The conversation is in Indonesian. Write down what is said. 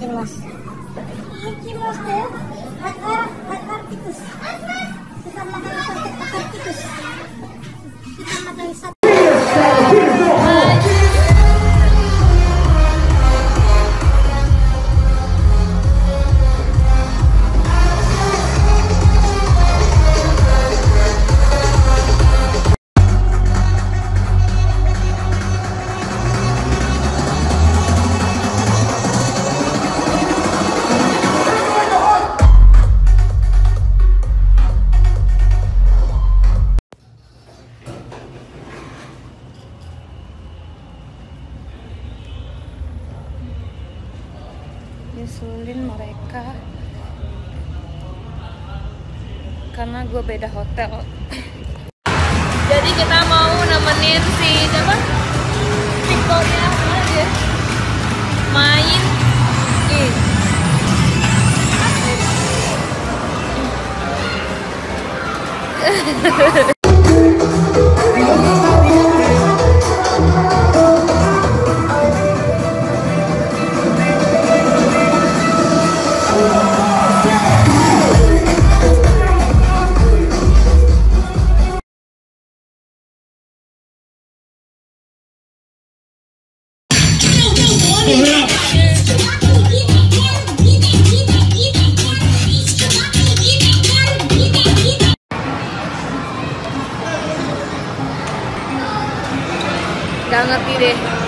Mickey Mouse. Mickey Mouse deh. Hak tikus. Kita makan sate hak tikus. Kita makan sate. Nyusulin mereka karena gue beda hotel. Jadi kita mau nemenin si siapa? Victoria aja main Gak ngerti deh.